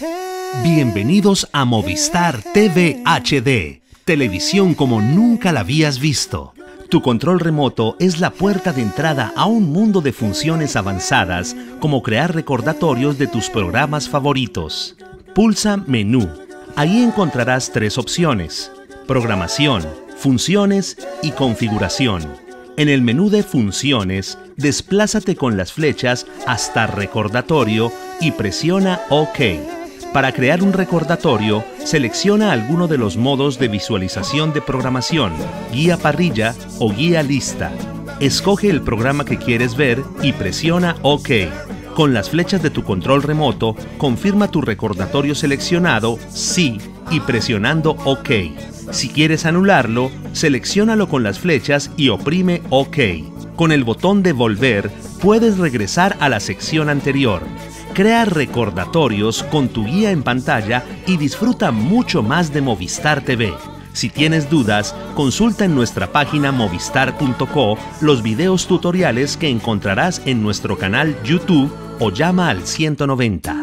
Bienvenidos a Movistar TV HD, televisión como nunca la habías visto. Tu control remoto es la puerta de entrada a un mundo de funciones avanzadas, como crear recordatorios de tus programas favoritos. Pulsa Menú. Ahí encontrarás 3 opciones: Programación, Funciones y Configuración. En el menú de Funciones, desplázate con las flechas hasta Recordatorio y presiona OK. Para crear un recordatorio, selecciona alguno de los modos de visualización de programación, guía parrilla o guía lista. Escoge el programa que quieres ver y presiona OK. Con las flechas de tu control remoto, confirma tu recordatorio seleccionado Sí y presionando OK. Si quieres anularlo, selecciónalo con las flechas y oprime OK. Con el botón de Volver, puedes regresar a la sección anterior. Crea recordatorios con tu guía en pantalla y disfruta mucho más de Movistar TV. Si tienes dudas, consulta en nuestra página movistar.co los videos tutoriales que encontrarás en nuestro canal YouTube o llama al 190.